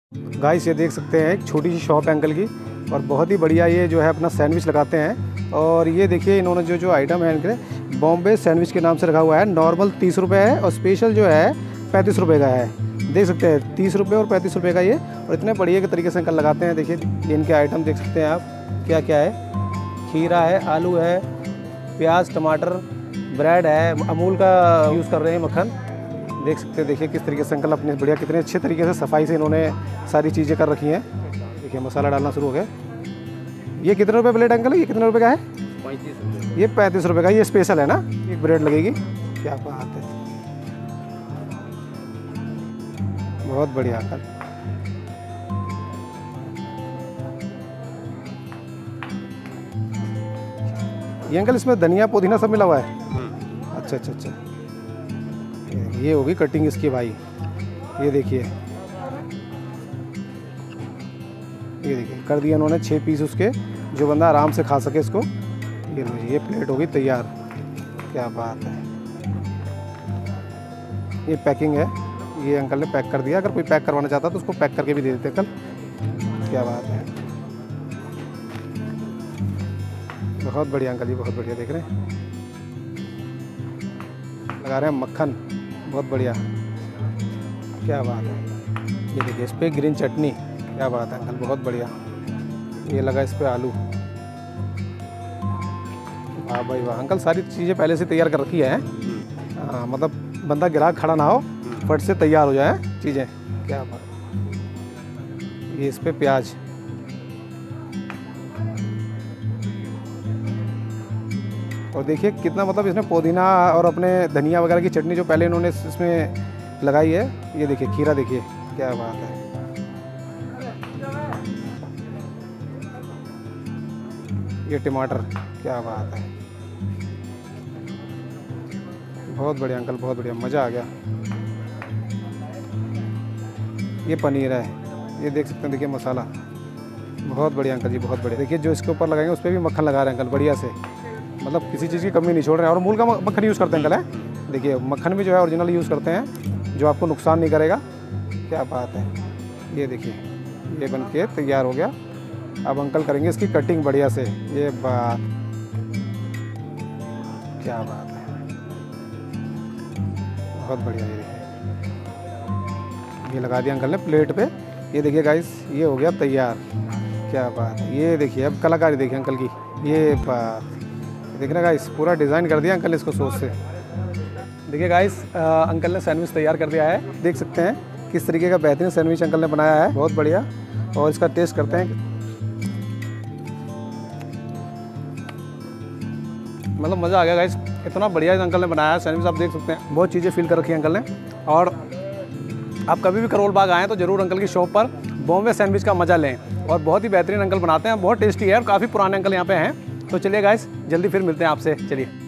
Guys ये देख सकते हैं एक छोटी सी शॉप है अंकल की, और बहुत ही बढ़िया ये जो है अपना सैंडविच लगाते हैं। और ये देखिए इन्होंने जो आइटम है इनके बॉम्बे सैंडविच के नाम से रखा हुआ है। नॉर्मल 30 रुपये है और स्पेशल जो है 35 रुपये का है। देख सकते हैं 30 रुपये और 35 रुपये का ये, और इतने बढ़िया के तरीके से अंकल लगाते हैं। देखिए ये इनके आइटम देख सकते हैं आप क्या क्या है। खीरा है, आलू है, प्याज, टमाटर, ब्रेड है, अमूल का यूज़ कर रहे हैं मक्खन। देख सकते हैं, देखिए किस तरीके से अंकल अपने बढ़िया कितने अच्छे तरीके से सफाई से इन्होंने सारी चीज़ें कर रखी हैं। देखिए मसाला डालना शुरू हो गया। ये कितने रुपए प्लेट अंकल? ये कितने रुपए का है? 35 रुपये। ये 35 रुपये का। ये स्पेशल है ना, एक ब्रेड लगेगी। क्या बात है, बहुत बढ़िया अंकल। ये अंकल इसमें धनिया पुदीना सब मिला हुआ है? अच्छा अच्छा अच्छा। ये होगी कटिंग इसकी भाई। ये देखिए कर दिया उन्होंने 6 पीस उसके, जो बंदा आराम से खा सके इसको। ये लो, ये प्लेट होगी तैयार। क्या बात है। ये पैकिंग है, ये अंकल ने पैक कर दिया। अगर कोई पैक करवाना चाहता तो उसको पैक करके भी दे देते अंकल। क्या बात है, बहुत बढ़िया अंकल जी, बहुत बढ़िया। देख रहे हैं लगा रहे हैं मक्खन, बहुत बढ़िया। क्या बात है। ये देखिए इस पर ग्रीन चटनी। क्या बात है अंकल, बहुत बढ़िया। ये लगा इस पर आलू। वाह भाई वाह अंकल, सारी चीज़ें पहले से तैयार कर रखी है। हाँ मतलब बंदा ग्राहक खड़ा ना हो, फट से तैयार हो जाए चीज़ें। क्या बात। ये इस पर प्याज। और देखिए कितना मतलब इसमें पुदीना और अपने धनिया वगैरह की चटनी जो पहले इन्होंने इसमें लगाई है। ये देखिए खीरा, देखिए क्या बात है। ये टमाटर, क्या बात है, बहुत बढ़िया अंकल, बहुत बढ़िया, मज़ा आ गया। ये पनीर है, ये देख सकते हैं। देखिए मसाला, बहुत बढ़िया अंकल जी, बहुत बढ़िया। देखिए जो इसके ऊपर लगाएंगे उस पर भी मक्खन लगा रहे हैं अंकल बढ़िया से, मतलब किसी चीज़ की कमी नहीं छोड़ रहे हैं। और अमूल का मक्खन यूज़ करते हैं अंकल है। देखिए मक्खन भी जो है ओरिजिनल यूज़ करते हैं, जो आपको नुकसान नहीं करेगा। क्या बात है। ये देखिए ये बन के तैयार हो गया। अब अंकल करेंगे इसकी कटिंग बढ़िया से। ये बात, क्या बात है, बहुत बढ़िया। ये देखिए ये लगा दिया अंकल ने प्लेट पे। ये देखिए गाइस ये हो गया तैयार। क्या बात है। ये देखिए अब कलाकारी देखिए अंकल की। ये बात देख रहे गाइस, पूरा डिज़ाइन कर दिया अंकल इसको सोच से। देखिए गाइस अंकल ने सैंडविच तैयार कर दिया है। देख सकते हैं किस तरीके का बेहतरीन सैंडविच अंकल ने बनाया है, बहुत बढ़िया। और इसका टेस्ट करते हैं। मतलब मज़ा आ गया गाइस, इतना बढ़िया अंकल ने बनाया है सैंडविच। आप देख सकते हैं बहुत चीज़ें फील कर रखी है अंकल ने। और आप कभी भी करोल बाग आएँ तो ज़रूर अंकल की शॉप पर बॉम्बे सैंडविच का मज़ा लें। और बहुत ही बेहतरीन अंकल बनाते हैं, बहुत टेस्टी है, और काफ़ी पुराने अंकल यहाँ पे हैं। तो चलिए गाइस जल्दी फिर मिलते हैं आपसे। चलिए।